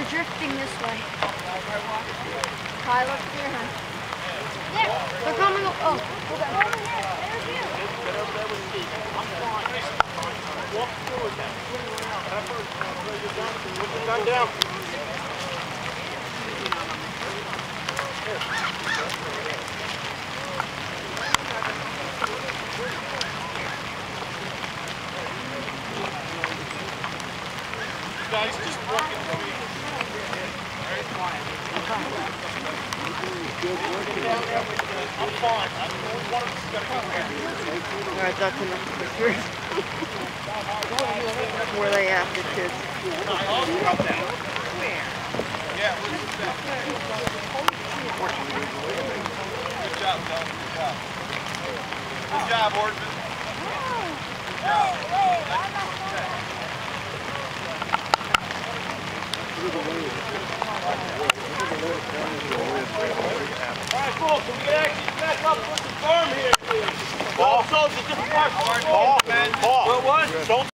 drifting this way. Kyle, look here, huh? There! They're coming up. Oh, hold on. Over here. There's you. Get over there with Steve. I'm fine. Walk forward now. Pepper, put your gun down. Guys, just walking through. Very quiet. I'm fine. One of us is going to go here. Alright, that's enough pictures. Where they at, the kids? Yeah, where's that? Good job, Doug. Good job. Good job, Orton. Good job. Alright, cool. So we can actually back up with the farm here. Ball. So it's a different part. Ball. Ball. What was? Don't